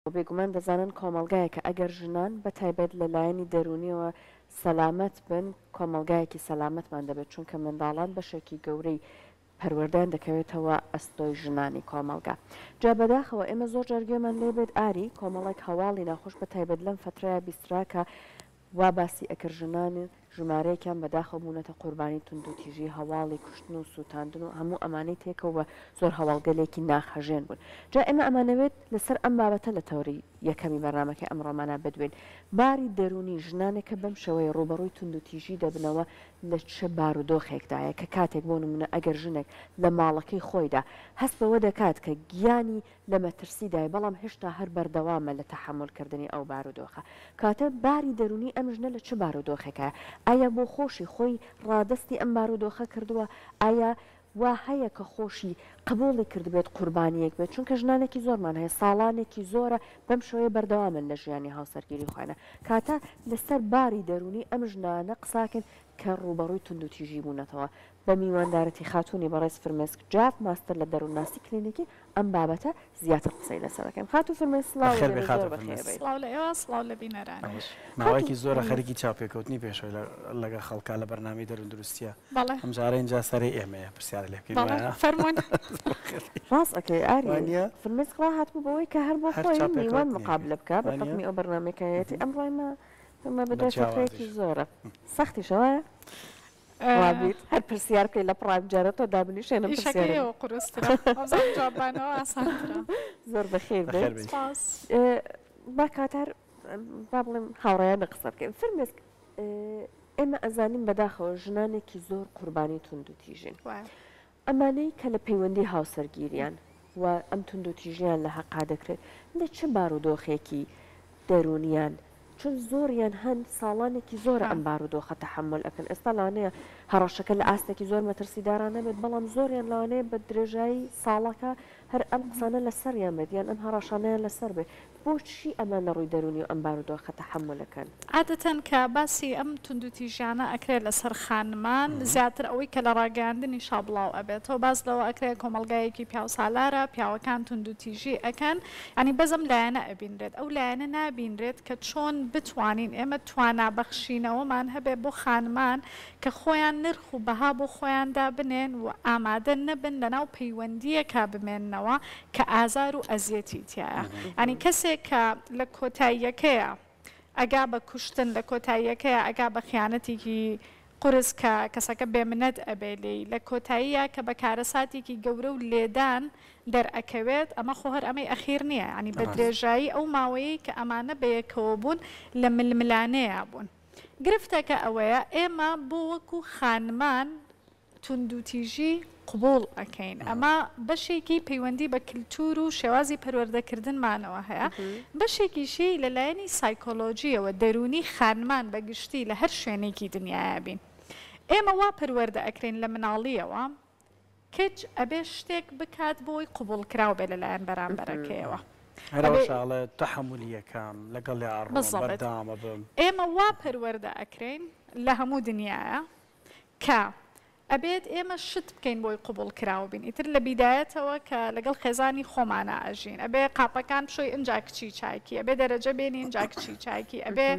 بێگومان دەزانن کۆمەلگایە کە ئەگەر ژنان بە تایبەت لەلایەنی دەرونیەوە سەلامەت بن کۆمەلگایەکی سەلامەتمان دەبێت چونکە منداڵان بەشێکی گەورەی پەروەردەیان دەکەوێتەوە ئەستۆی ژنانی کۆمەلگا. جا بەداخەوە ئێمە زۆر جارگوێمان لێ بێت ئاری کۆمەڵێک هەواڵی ناخۆش بە تایبەت لەم فترەیە بیستراکە وا باسی ئەکرد ژنانی ژمارەیەکیان بەداخەوە بوونەتە قوربانی توندوتیژی هەواڵی کوشتن و سووتاندن و هەموو ئەمانەی تێکەوە زۆر هەواڵگەلێکی ناخەژێن بوون. جا ئێمە ئەمانەوێت لەسەر ئەم بابەتە لە تەوری یەکەمی بەرنامەکە ئەمڕۆمانە بدوێن باری دەرونی ژنانێکە بەم شێوەیە ڕوبەڕووی توندوتیژی دەبنەوە لە چه بارودۆخێکدایە کە کاتێک بۆ نمونە ئەگەر ژنێک لە ماڵەکەی خۆیدا هەست بەوە دەکات کە گیانی لە مەترسیدای بەڵام هێشتا هەر بەردەوامە لە تەحملکردنی ئەو بارودۆخە کاتە باری دەرونی ئەم ژنە لە چه بارودۆخێکە ئایا بۆ خۆشی خۆی ڕادستی ئەم بارودۆخە کردووە ئایا وا هەیە کە خۆشی قبوڵی کردبێت قوربانیەک بێت چونکە ژنانێکی زۆرمان هەیە ساڵانێکی زۆرە بەم شوەیە بەردەوامن لە ژیانی هاوسەرگیری خوێنە کاتە لەسەر باری دەرونی ئەم ژنانە قساکن کە ڕوبەڕووی توندوتیژی بوونەتەوە بە میواندارەتی خاتوونی بەڕێز فرمێسک جاف ماستەر لە دەروونناسی کلینیکی ئەم بابەتە زیاتر قسەی لەسەرەکەم خاتو فرمێ سڵاو لە ئێوە سڵاو لە بینەرانش ماوەیەکی زۆرە خەریکی چاپێکەوتنی پێشەوەی لەگە خەڵکا لە بەرنامەی دەرون دروستیە ئەم جارە اینجا سەرەی ئێمەیە پرسیار لێ بکەین فەرموون ڕاست ئەکەی ئاریە فرمێسک ڕا هاتبوو بەوەی کە هەر بۆ خۆی میوان مقابلە بکە بە تەقمی ئەو بەرنامەکەیەتی ئەمڕۆی ما بەدای فکرێکی زۆرە سەختیشەوە وابیت هەر پرسیار بکەی لە پڕایم جارە تۆ دابنیشێنم ئیشەکەیەوە قورسترە جوابانەوە ئاسانترە زۆر بەخێر بێت با کاتار با بڵێم هاوڕێیان قسە بکەین فرمێسک ئێمە ئەزانین بەداخەوە ژنانێکی زۆر قوربانی توندوتیژین ئەمانەی کە لە پەیوەندی هاوسەرگیریان و ئەم توندوتیژیان لە حەقا دەکرێت لە چه بارودۆخێکی دەرونیان چون زۆریان هەند ساڵانێکی زۆر ئەم بارودۆخە تەحمل ئەکەن ئێستا لەوانەیە هەڕەشەکە لە ئاستێکی زۆر مەترسیدارانە بێت بەڵام زۆریان لەوانەیە بە درێژایی ساڵەکە هەر ئەم قسانە لەسەریان بێت یان ئەم هەڕەشانەیان لەسەر بێت بۆچی ئەمان لە ڕووی دەرونی و ئەم بارودۆخە تەحملەکەن عادەتەن کە باسی ئەم توندوتیژیانە ئەکرێت لەسەر خانمان زیاتر ئەوەی کە لە ڕاگەاندنی شابڵاو ئەبێتەوە باس لەوە ئەکرێت کۆمەلگایەکی پیاوسالارە پیاوەکان توندوتیژی ئەکەن ینی بەزم لایەنە ئەبینرێت ئەو لایەنە نابینرێت کە چۆن بتوانین ئێمە توانابەخشینەوەمان هەبێ بۆ خانمان کە خۆیان نرخ و بەها بۆ خۆیاندا بنێن و ئامادە نەبن لەناو پەیوەندیەکە بمێننەوە کە ئازار و ئەزیەتی تایە ینی کەسێک کە لە کۆتاییەکەیە ئەگا بە کوشتن لە کۆتاییەکەیە ئەگا بە خیانەتێکی قورس کە کەسەکە بێمنەت ئەبێلی لە کۆتاییە کە بە کارەساتێکی گەورە و لێدان دەرئەکەوێت ئەمە خۆ هەر ئەمەی ئەخیر نییە ینی بە درێژایی ئەو ماوەیە کە ئەمانە بەیەکەوە بوون لە ململانەیە بوون گرفتەکە ئەوەیە ئێمە بۆ وەکو خانمان توندوتیژی قبول ئەەکەین ئەمە بەشێکی پەیوەندی بە کللتور و شێوازی پەروەردەکردنمانەوە هەیە بەشێکیشی لەلایەنی سایکۆلۆژیەوە دەرونی خانمان بەگشتی لە هەر شوێنێکی دنیاە بین ئێمە وا پەروەردە ئەکرێن لە مناڵیەوە کەچ ئەبێ شتێک بکات بۆی قبول کراو بێ لەلایەن بەرامبەرەکەیەوە هەروەشاڵە تەحملیەکان لەگەڵ بەردامە بم ئێمە وا پەروەردە ئەکرێن لە هەموو دنیاە کە ئەبێت ئێمە شت بکەین بۆی قوبڵ کراوە بین ئیتر لە بیدایەتەوە کە لەگەڵ خێزانی خۆمانە ئەژین ئەبێ قاپەکان بشۆی ئەنجا کچی چایکی ئەبێ دەرەجە بێنی ئەنجا کچی چایکی ئەبێ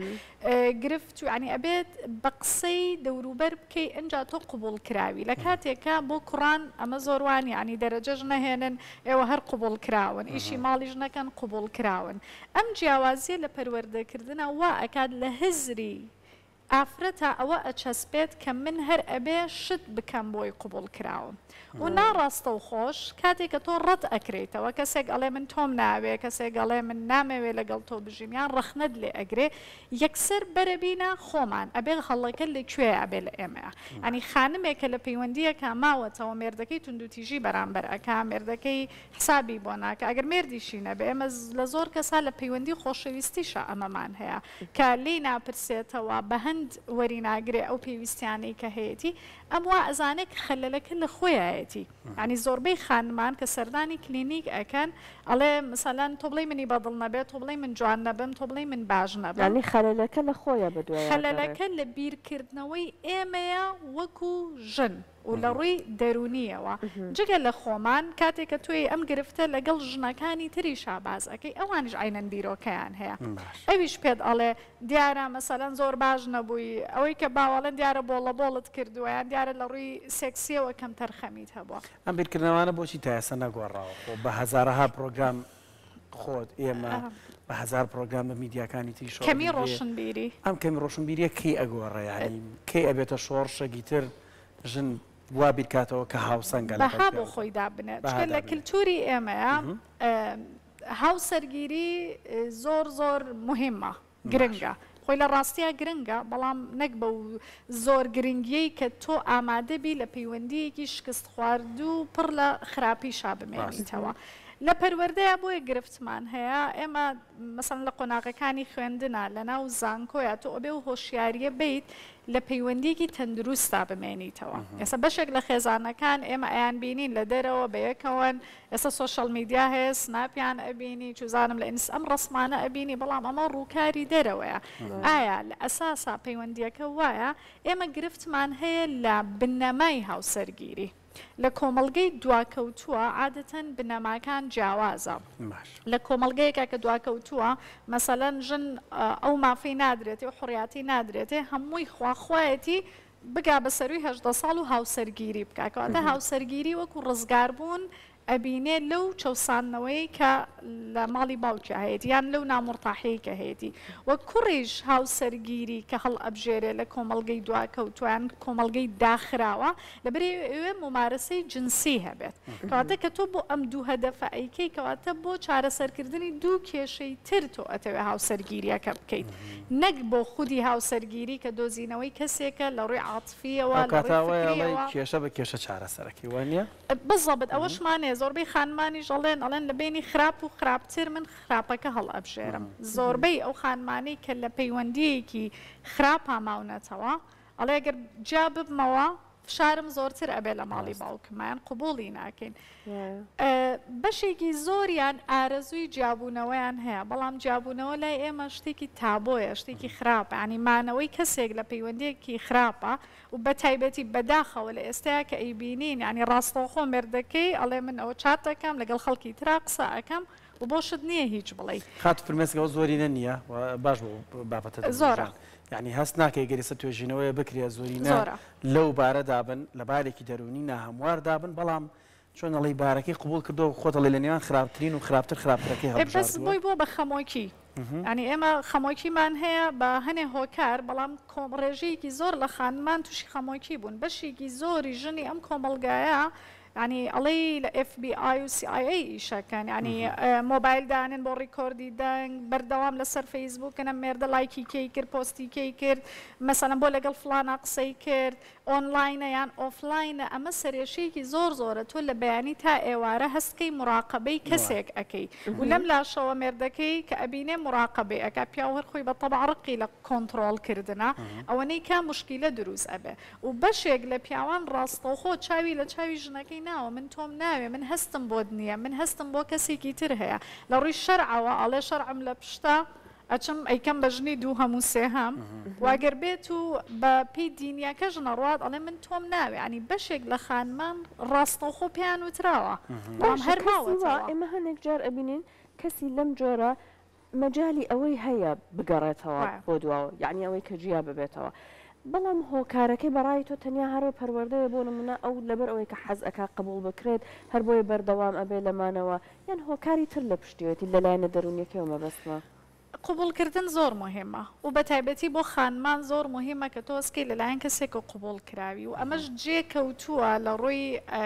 گرفت و عنی ئەبێت بە قسەی دەوروبەر بکەی ئەنجا تۆ قوبڵ کراوی لە کاتێکە بۆ کوڕان ئەمە زۆروانی عنی دەرەجەش نەهێنن ئێوە هەر قوبڵ کراون ئیشی ماڵیش نەکەن قوبڵ کراون ئەم جیاوازیە لە پەروەردەکردنە وا ئەکات لە هزری ئافرەتە ئەوە ئەچەسبێت کە من هەر ئەبێ شت بکەم بۆی قوبڵ کراوم و ناڕاستە و خۆش کاتێک کە تۆ ڕەت ئەکرێتەوە کەسێک ئەڵێ من تۆم ناوێ کەسێک ئەڵێ من نامەوێ لەگەڵ تۆ بژیمیان ڕەخنەت لێ ئەگرێ یەکسەر بەرەبینە خۆمان ئەبێ هەڵەکە لەکوێ ئەبێ لە ئێمە ئەنی خانمێکە لە پەیوەندیەکە ماوەتەوە مێردەکەی توندوتیژی بەرامبەر ئەکا مێردەکەی حسابی بۆ ناکە ئەگەر مێردیشی نەبێ ئێمە لە زۆر کەسا لە پەیوەندی خۆشەویستیشە ئەمەمان هەیە کە لی ناپرسێتەوە بە هەند وەری ناگرێ ئەو پێویستیانەی کە هەیەی ئەم وا ئەزانێت خەلەلەکە لە خۆیەتی ینی زۆربەی خانمان کە سەردانی کلینیک ئەکەن ئەڵێ مثلەن تۆ بڵێ منی بەدڵ نەبێت تۆ بڵێ من جوان نەبم تۆ بڵێ من باش نەبم ینی خەلەلەکە لە خۆیە بەدوای خەلەلەکە لە بیرکردنەوەی ئێمەیە وەکو ژن و لە ڕووی دەرونیەوە جگە لە خۆمان کاتێککە توی ئەم گرفتە لەگەڵ ژنەکانی تری شاباز ئەەکەی ئەوانش عینەن بیرۆکەیان هەیە ئەویش پێت ئەڵێ دیارە مەسەلەن زۆر باش نەبووی ئەوەی کە باوەڵەن دیارە بۆڵە بۆڵت کردووەیان دیارە لە ڕووی سێکسیەوە کەم تەرخەمیت هەبووە ئەم بیرکردنەوانە بۆچی تایسە نەگۆڕاوە بە هەزارەها پرۆگرام خۆت ئێمە بە هزار پرۆگرام بە میدیاکانی تری شۆ کەمی ڕۆشنبیری ئەم کەمی ڕۆشنبیریە کەی ئەگۆڕێیانی کەی ئەبێتە شۆڕشەگی تر ژن وا بیرکاتەوە کە هاوسەنگە بەها بۆ خۆی دابنێت لە کللتوری ئێمەیە هاوسەرگیری زۆر زۆر مهمە گرنگە خۆی لە ڕاستیە گرنگە بەڵام نەک بە زۆر گرنگیەی کە تۆ ئامادەبی لە پەیوەندیەکی شکست خوارد و پڕ لە خراپی شابمێنیتەوە. لە پەروەردەیە بۆیە گرفتمان هەیە ئێمە مەسەڵەن لە قۆناغەکانی خوێندنە لە ناو زانکۆیە تۆ ئەبێ و هۆشیاریە بیت لە پەیوەندیەکی تەندروستا بمێنیتەوە. ئێستا بەشێک لە خێزانەکان ئێمە ئەیان بینین لە دەرەوە بەیەکەوەن ئێستا سۆشەڵ میدیا هەیە سناپیان ئەبینی چوزانم لە ئینس ئەم ڕسمانە ئەبینی بەڵام ئەمە ڕووکاری دەرەوەیە. ئایا لە ئەساسا پەیوەندیەکە وایە ئێمە گرفتمان هەیە لە بنەمای هاوسەرگیری. لە کۆمەڵگەی دواکەوتووە عادەتەن بنەماکان جیاوازە لە کۆمەڵگەیەکە کە دواکەوتووە مەسەلەن ژن ئەو مافەی نادرێتی و حڕیاتی نادرێتێ هەمووی خواخوایەتی بگا بە سەروی 18 ساڵ و هاوسەرگیری بکاتەوە هاوسەرگیری وەکو ڕزگار بوون ئەبینێ لەو چەسانەوەی کە لە ماڵی باوکی هەیەی یان لەو نامۆرتاحەیە کە هەیەی وە کوڕیش هاوسەرگیری کە هەڵ ئەبژێرێ لە کۆمەڵگەی دواکەوتویان کۆمەڵگەی داخراوە لەبەرێ ئێوێ ممارەسەی جنسی هەبێت کەواتە کە تۆ بۆ ئەم دوو هەدەفە ئەیکەی کەواتە بۆ چارەسەرکردنی دوو کێشەی تر تۆ ئەتەوێ هاوسەرگیریەکە بکەیت نەک بۆ خودی هاوسەرگیری کە دۆزینەوەی کەسێکە لە ڕووی عاتفیەوە کێشە بە کێشە چارەسەرەکی وانە بەزەبت ئەوەشمانێ زۆربەی خانمانی ژەڵێن ئەڵێن لە بینی خراپ و خراپتر من خراپەکە هەڵ ئەبژێرم زۆربەی ئەو خانمانەی کە لە پەیوەندیەکی خراپ ئاماونەتەوە ئەڵێ ئەگەر جا ببمەوە فشارم زۆرتر ئەبێ لە ماڵی باوکمایان قبوڵی ناکەین بەشێکی زۆریان ئارەزووی جیابوونەوەیان هەیە بەڵام جیابوونەوە لای ئێمە شتێکی تابۆیە شتێکی خراپە ینی مانەوەی کەسێک لە پەیوەندیەکی خراپە و بە تایبەتی بەداخەوە لە ئێستایا کە ئەیبینین ینی ڕاستەوخۆ مێردەکەی ئەڵێ من ئەوە چات دەکەم لەگەڵ خەڵکی ترا قسە ئەەکەم و بۆشت نییە هیچ بڵێ خات فرمێسکەوە زۆرینە نییە باش بۆ بابەتە زۆرە یعنی هەست ناکەی گەریسە توێژینەوەی بکرێ زۆرینە لەو بارە دابن لە بارێکی دەرونی ناهەموار دابن بەڵام چۆن ئەڵی بارەکەی قبول کردەوە خۆتەڵی لە نێوان خراپترین و خراپتر خراپترەکەی بەس بۆی بۆ بە خەمۆکی ینی ئێمە خەمۆکیمان هەیە بە هەنێ هۆکار بەڵام کۆمڕێژەیەکی زۆر لە خانمان تووشی خەمۆکی بوون بەشێکی زۆری ژنی ئەم کۆمەڵگایە ینی ئەڵەی لە FBI و CIA ئیشەکەن ینی مۆبایل دانن بۆ ڕیکۆردی دەنگ بەردەوام لەسەر فەیسبووکەنە مێردە لایکی کەی کرد پۆستی کەی کرد مەسەلەن بۆ لەگەڵ فلانە قسەی کرد ئۆنلاینە یان ئۆفلاینە ئەمە سەرێشەیەکی زۆر زۆرە تۆ لە بەیانی تا ئێوارە هەستکەی مراقبەی کەسێک ئەەکەی و لەم لاشەوە مێردەکەی کە ئەبینێ مراقبەی ئەکا پیاوەر خۆی بە تەبعڕقی لە کۆنتترۆلکردنە ئەوەنەی کا مشکیلە دروست ئەبێ و بەشێک لە پیاوان ڕاستەوخۆ چاوی لە چاوی ژنەکەی ناوە من تۆم ناوێ من هەستم بۆ نییە من هەستم بۆ کەسێکی تر هەیە لە ڕووی شەرعەوە ئەڵێ شەرعم لە پشتا ئەچم ئەیکەم بە ژنی دوو هەموو سێهام واگەر بێت و بە پێی دینیاکە ژنە ڕات ئەڵێ من تۆم ناوێ ینی بەشێک لە خانمان ڕاستەوخۆ پێیان وتراوە هەرماوە ئێمە هەنێک جار ئەبینین کەسی لەم جۆرە مەجای ئەوەی هەیە بگەڕێتەوە بۆ دواوە یعنی ئەوەی کە جیا ببێتەوە بەڵام هۆکارەکەی بەڕای تۆ تەنیا هەرە پەروەردەیە بۆ نمونە ئەو لەبەر ئەوەی کە حەز ئەکا قبول بکرێت هەر بۆیە بەردەوام ئەبێ لەمانەوە یان هۆکاری تر لە پشتیوەتی لەلایەنە دەرونیەکەی مەبەستمە قبولکردن زۆر مهمە و بە تایبەتی بۆ خانمان زۆر مهمە کە تۆسکەی لەلایەن کەسێک و قبول کراوی و ئەمەش جێکەوتووە لە ڕووی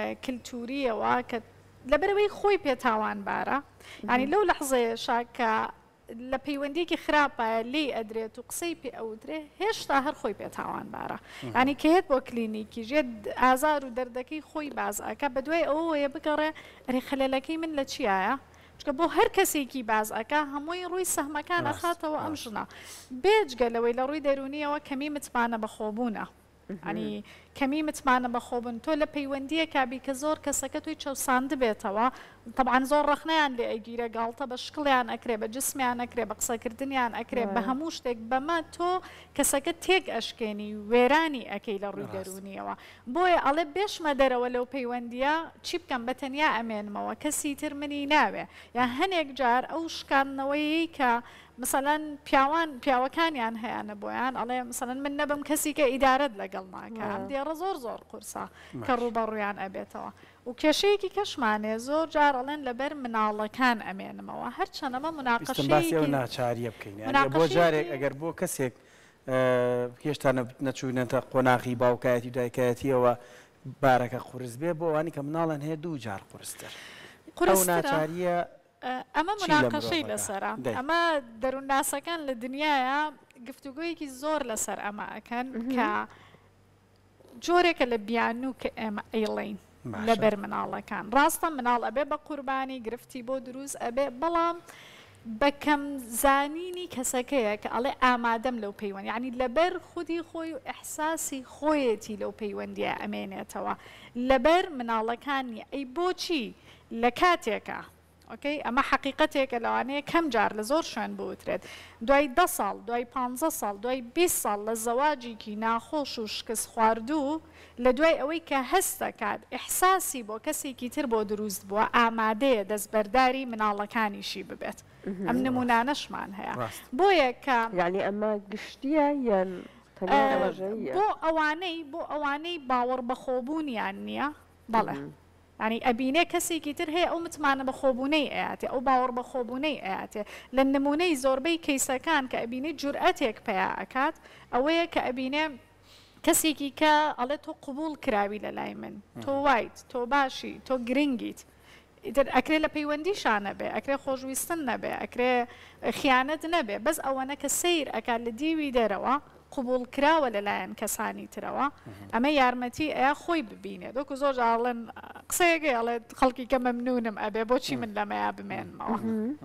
کللتوریەوە کە لەبەرەوەی خۆی پێتاوانبارە ینی لەو لەحزەیەشا کە لە پەیوەندیەکی خراپە لێ ئەدرێت و قسەی پێ ئەودرێ هێشتا هەر خۆی پێتاوانبارە ینی کەهێت بۆ کلینیکی ژێت ئازار و دەردەکەی خۆی بازەکە بە دوای ئەوەیە بگەڕێ ئەرێ خەلەلەکەی من لە چیایە چکە بۆ هەر کەسێکی بازەکە هەمووی ڕووی سەهمەکان ئەخاتەوە ئەم ژنە بێجگەلەوەی لە ڕووی دەرونیەوە کەمی متمانە بەخۆبوونە ئەنی کەمی متمانە بەخۆبن تۆ لە پەیوەندیە کابی کە زۆر کەسەکە توی چەساند بێتەوە طبعا زۆر ڕخنیان لێ ئەگیرە گاڵتە بە شکڵیان ئەکرێ بە جسمیان ئەکرێ بە قسەکردنیان ئەکرێ بە هەموو شتێک بەمە تۆ کەسەکە تێک ئەشکێنی وێرانی ئەەکەی لە ڕووی دەرونیەوە بۆیە ئەڵێ بێشمە دەرەوە لەو پەیوەندیە چی بکەم بە تەنیا ئەمێنمەوە کەسی تر منی ناوێ یا هەنێک جار ئەو شکاندنەوەی کە مثلەن پیاوەکانیان هەیەە بۆیان ئەڵێ مثلەن من نەبم کەسی کە ئیدارەت لەگەڵ ناکە ئەم دیێڕە زۆر قورسە کە ڕوبەڕویان ئەبێتەوە و کێشەیەکی کەشمانێ زۆر جارەڵێن لەبەر مناڵەکان ئەمێنمەوە هەرچەنەمە مناقەشەیەکی ناچاریە بکەین بۆ جارێک ئەگەر بۆ کەسێک هێشتا نەچوونێتە قۆناغی باوکایەتی و دایکایەتیەوە بارەکە قورس بێ بۆ ئەوانی کە مناڵەن هەیە دوو جار قورستر ئەو ناچاریە ئەمە مناقەشەی لەسەرە ئەمە دەروونناسەکان لە دنیاە گفتوگویەکی زۆر لەسەر ئەمە ئەەکەن کە جۆرێکە لە بیانوو کە ئێمە ئەیڵین لەبەر مناڵەکان ڕاستە مناڵ ئەبێ بە قوربانی گرفتی بۆ دروست ئەبێ بەڵام بەکەم زانینی کەسەکەیە کە ئەڵێ ئامادەم لەو پەیوەند یعنی لەبەر خودی خۆی و ئەحساسی خۆیەتی لەو پەیوەندیە ئەمێنێتەوە لەبەر مناڵەکانی ئەی بۆچی لە کاتێکە ئۆکەی ئەمە حقیقەتێکە لەوانەیە کەم جار لە زۆر شوێن بوترێت دوای 10 ساڵ دوای 15 ساڵ دوای 20 ساڵ لە زەواجێکی ناخۆش و شکست خواردوو لە دوای ئەوەی کە هەستەکات ئیحساسی بۆ کەسێکی تر بۆ دروست بووە ئامادەیە دەستبەرداری مناڵەکانیشی ببێت ئەم نمونانەشمان هەیە بۆیە کە یعنی ئەمە گشتیە یان بۆ ئەوانەی باوەڕ بەخۆبوونیان نییە بەڵێ ینی ئەبینێ کەسێکی تر هەیە ئەو متمانە بە خۆبوونەی ئااتێ ئەو باوەڕ بە خۆبوونەی ئااتێ لە نمونەی زۆربەی کەیسەکان کە ئەبینێ جورئەتێک پیا ئەکات ئەوەیە کە ئەبینێ کەسێکی کە ئەڵێ تۆ قبول کراوی لە لای من تۆ وایت تۆ باشی تۆ گرنگیت ئەکرێ لە پەیوەندیشان نەبێ ئەکرێ خۆشویستن نەبێ ئەکرێ خیانەت نەبێ بەس ئەوەنە کە سیر ئەکات لە دیوی دەرەوە قبول کراوە لەلایەن کەسانی ترەوە ئەمە یارمەتی ئەیە خۆی ببینێ دۆکو زۆر ئاڵێن قسەیەگەی ئەڵێ خەڵکی کە مەمنونم ئەبێ بۆچی من لەمەیا بمێنمەوە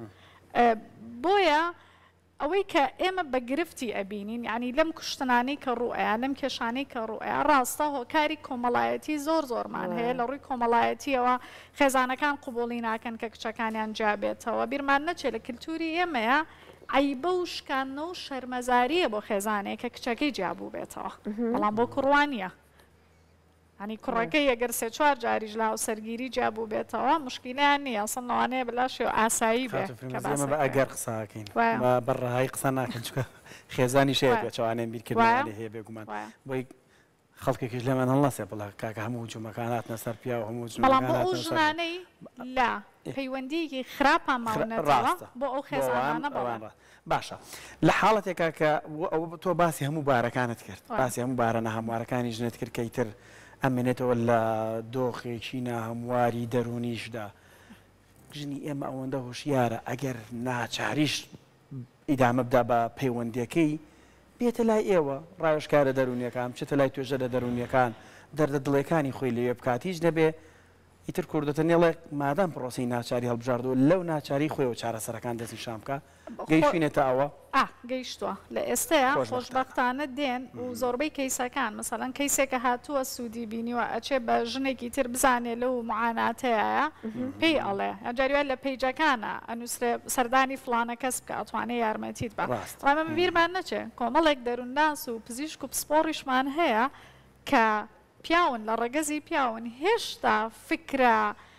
بۆیە ئەوەی کە ئێمە بە گرفتی ئەبینین ینی لەم کوشتنانەی کە ڕوئەیە لەم کێشانەی کە ڕوئەیە ڕاستە هۆکاری کۆمەڵایەتی زۆرمان هەیە لە ڕووی کۆمەڵایەتیەوە خێزانەکان قوبوڵی ناکەن کە کچەکانیان جابێتەوە بیرمان نەچێت لە کللتوری ئێمەیە عیبە و شکانە و شەرمەزاریە بۆ خێزانەیە کە کچەکەی جابوو بێتەوە بەڵام بۆ کوڕوانیە هەنی کوڕەکەی ئەگەر 3-4 جاریش لا و سەرگیری جابوو بێتەوە مشکیلیان نییە سنەوانەیە بلاشی و ئاسایی بێ ئەگەر قساکەین بەڕەهای قسە ناکەن چکە خێزانی شەیە چوانێن بیرکردن هەیە بێگومان بۆی خەڵکێکیش لەمان هەڵناسێ بڵا کاکە هەموو جومەکانات نەسەر پیا و هەموو بەڵام بۆ ئەو ژنانەی لا پەیوەندیەکی خراپان ماونەتەوە بۆ ئەو خێزانانە بەڵام باشە لە حاڵەتێکا کە تۆ باسی هەموو بارەکانت کرد باسی هەموو بارەنە هەموارەکانی ژنت کرد کەیتر ئەمێنێتەوە لە دۆخێکی ناهەمواری دەرونیشدا ژنی ئێمە ئەوەندە هوشیارە ئەگەر ناچاریش ئیدامە بدا بە پەیوەندیەکەی بێتە لای ئێوە ڕایشکارە دەرونیەکان بچێتە لای توێژە لە دەرونیەکان دەردە دڵەکانی خۆی لێ بکاتیش نەبێ ئیتر کوردەتە نێڵێ مادام پرۆسی ناچاری هەڵبژاردووە لەو ناچاری خۆی و چارەسەرەکان دەستی شامکە گەیشتێتە ئەوە گەیشتووە لە ئێستەیە خۆشبەختانە دێن و زۆربەی کەیسەکان مثلەن کەیسێکە هاتووە سوودی بینیوە ئەچێ بە ژنێکی تر بزانێ لەو معاناتەیە پێی ئەڵێ ئەجاریوە لە پیجەکانە ئەنووسێ سەردانی فلانە کەس بکە ئەتوانێت یارمەتیت بە ڕامە بیرمان نەچێ کۆمەڵێک دەروونناس و پزیشک و پسپۆڕیشمان هەیە کە پیاون لە ڕەگەزی پیاون هێشتا فکرە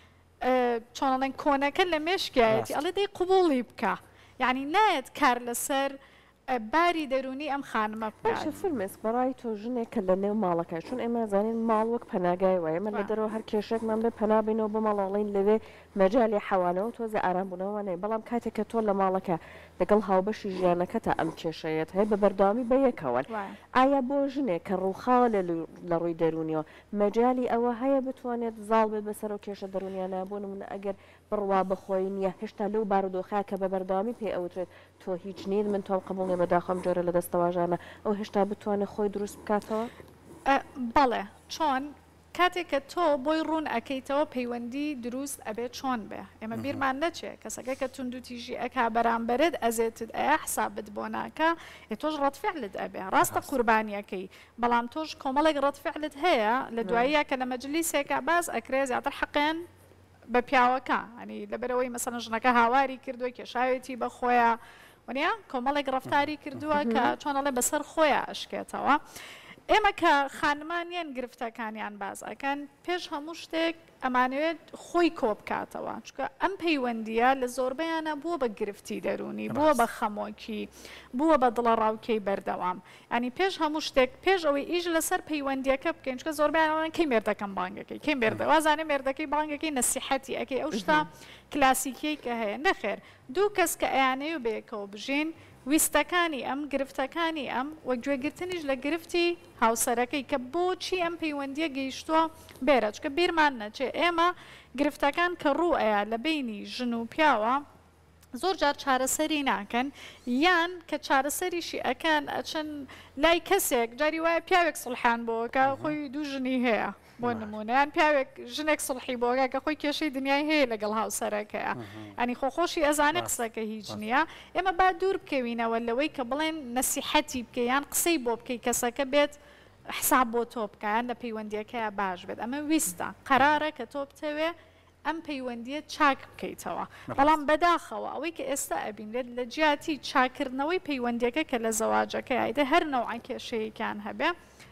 چۆنڵێن کۆنەکە لە مێشکایەتی ئەڵێ دەی قوبوڵی بکە یعنی نایەت کار لەسەر باری دەرونی ئەم خانمە باشە فرمێس بەڕای تۆ ژنێک کە لە نێو ماڵەکە چون ئێمە زانین ماڵ وەک پەناگای وایە من لە دەرەوە هەر کێشێکمان بێ پەنابینەوە بە ماڵاڵین لەوێ مەجای حەوانەوە تۆزە ئارامبوونەوە نەی بەڵام کاتێک کە تۆ لە ماڵەکە لەگەڵ هاوبەشی ژیانەکەتە ئەم کێشەیەت هەیە بە بەرداوامی بە یەکەوە ئایا بۆ ژنێک کە ڕووخاوە لە ڕووی دەرونیەوە مەجای ئەوە هەیە بتوانێت زاڵ بێت بەسەر و کێشە دەرونیانە بۆ نمونە ئەگەر بڕوا بخۆی نییە هێشتا لەو بارودۆخە کە بە بەرداوامی پێ ئەوترێت تۆ هیچ نیت من تۆم قبوڵێ بەداخەم جۆرە لە دەستەواژانە ئەو هێشتا بتوانێت خۆی دروست بکاتەوە بەڵێ چۆن کاتێک کە تۆ بۆی ڕوون ئەەکەیتەوە پەیوەندی دروست ئەبێت چۆن بێ ئێمە بیرمان نەچێ کەسەکە کە تونند و تیژی ئەکا بەرامبرت ئەزێتت ئەیە حسابت بۆ ناکە تۆش ڕەتفعلت ئەبێ ڕاستە قوربانیەکەی بەڵام تۆش کۆمەڵێک ڕەتفعلت هەیە لە دواییە کە لە مەجلیسێکە باز ئەکرێ زیاتر حەقێن بە پیاوەکە ئەنی لەبەرەوەی مەسەڵەن ژنەکە هاواری کردووە کێشاوێتی بە خۆیان وانیا کۆمەڵێک ڕەفتاری کردووە کە چۆنەڵێ بەسەر خۆیان ئەشکێتەوە. ئێمە کە خانمانیان گرفتەکانیان باز ئەکەن پێش هەموو شتێک ئەمانوێت خۆی کۆ بکاتەوە چکە ئەم پەیوەندیە لە زۆربەیانە بووە بە گرفتی دەرونی بووە بە خەمۆکی بووە بە دڵە ڕاوکەی بەردەوام ینی پێش هەموو شتێک پێش ئەوەی ئیش لەسەر پەیوەندیەکە بکەین چکە زۆربیانەوەن کەی مێردەکەم بانگەکەی کەی مێردەوازانێ مێردەکەی بانگەکەی نەسیحەتی ئەەکەی ئەو شتا کلاسیکیی کە هەیە نەخێر دوو کەس کە ئەیانەیە و بەیەکەوە بژین ویستەکانی ئەم گرفتەکانی ئەم وەک گوێگرتنیش لە گرفتی هاوسەرەکەی کە بۆچی ئەم پەیوەندیە گەیشتووە بێرە چکە بیرمان نەچێ ئێمە گرفتەکان کە ڕوو ئەیە لە بینی ژن و پیاوە زۆر جار چارەسەری ناکەن یان کە چارەسەریشی ئەکەن ئەچن لای کەسێک جاری وایە پیاوێک سڵحان بۆکە خۆی دوو ژنی هەیە بۆ نمونەیان پیاوێک ژنێک سڵحی بۆگە کە خۆی کێشەی دنیای هەیە لەگەڵ هاوسەرەکەیە ئەنی خۆخۆشی ئەزانێ قسەکە هیچ نییە ئێمە با دوور بکەوینەوە لەوەی کە بڵێن نەسیحەتی بکەیان قسەی بۆ بکەی کەسەکە بێت حساب بۆ تۆ بکەیان لە پەیوەندیەکەیە باش بێت ئەمە ویستە قەرارە کە تۆ بتەوێ ئەم پەیوەندیە چاک بکەیتەوە بەڵام بەداخەوە ئەوەی کە ئێستا ئەبینێت لە جیاتی چاکردنەوەی پەیوەندیەکە کە لە زەواجەکە یایدە هەر نەوعان کێشەیەکان هەبێ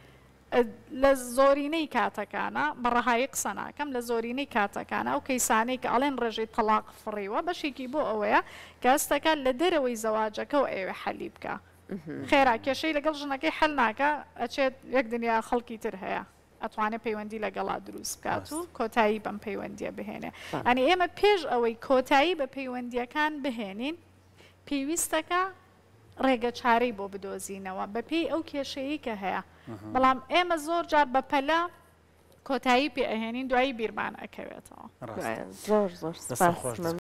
لە زۆرینەی کاتەکانە بەڕەهایی قسە ناکەم لە زۆرینەی کاتەکانە ئەو کەیسانەی کە ئەڵێن ڕێژەی تەلاق فڕیوە بەشێکی بۆ ئەوەیە کە ئەستەکان لە دەرەوەی زەواجەکە و ئێوە حەلی بکە خێرا کێشەی لەگەڵ ژنەکەی حەل ناکە ئەچێت یەک دنیا خەڵکی تر هەیە ئەتوانێت پەیوەندی لەگەڵا دروست بکات و کۆتایی بەم پەیوەندیە بهێنێ ئەنی ئێمە پێش ئەوەی کۆتایی بە پەیوەندیەکان بهێنین پێویستەکە ڕێگە چارەی بۆ بدۆزینەوە بەپێی ئەو کێشەیە کە هەیە بەڵام ئێمە زۆر جار بەپەلا کۆتایی پێ ئەهێنین دوایی بیرمان ئەکەوێتەوە زۆر زۆر سپاس